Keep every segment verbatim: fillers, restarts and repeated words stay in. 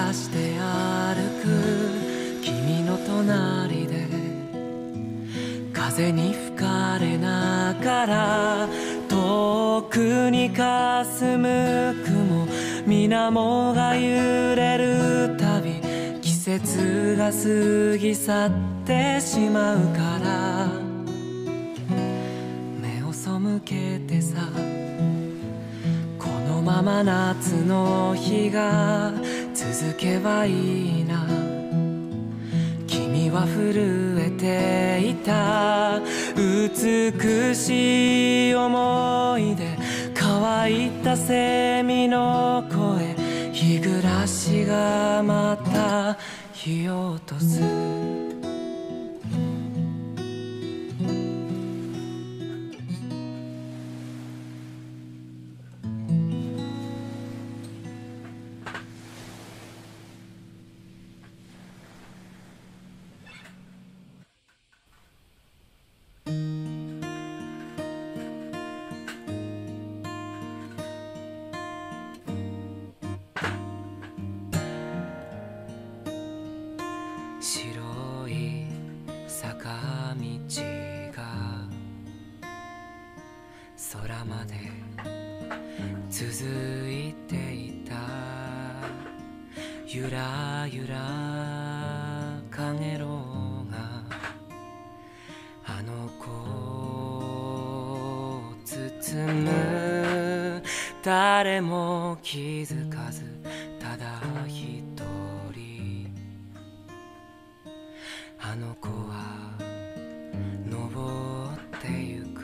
探して歩く君の隣で風に吹かれながら遠くに霞む雲水面が揺れるたび季節が過ぎ去ってしまうから目を背けてさこのまま夏の日が続けばいいな君は震えていた美しい思い出乾いたセミの声日暮らしがまた火を落とす白い坂道が空まで続いていたゆらゆらかげろうがあの子を包む誰も気づかずただ一人あの子は登ってゆく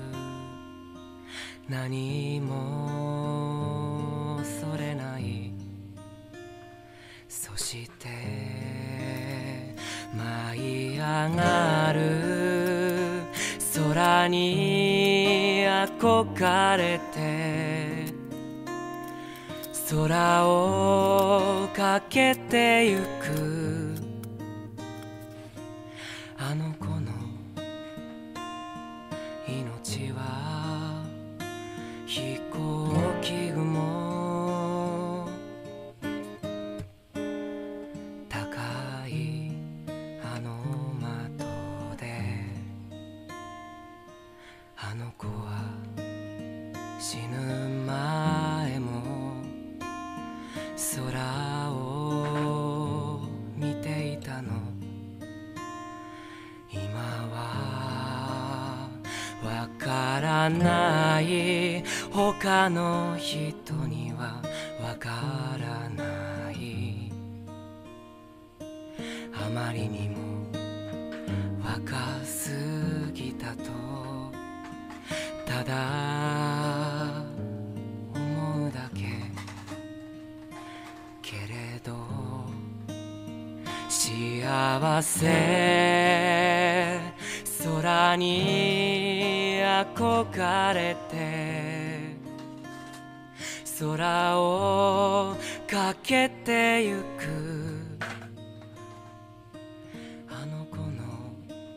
何もそれないそして舞い上がる空に憧れて空をかけてゆくあの子の命は飛行機雲高いあの窓であの子は死ぬ前も空を見ていたの今はわからない他の人にはわからないあまりにも若すぎたとただ思うだけけれど幸せ空に憧れて空をかけてゆくあの子の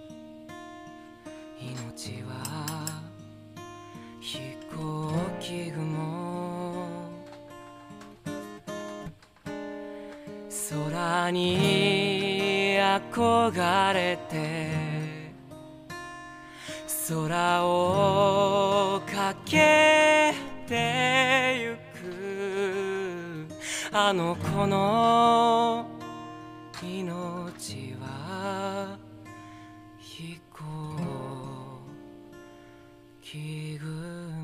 命は飛行機雲空に憧れて空をかけてゆくあの子の命は飛行機雲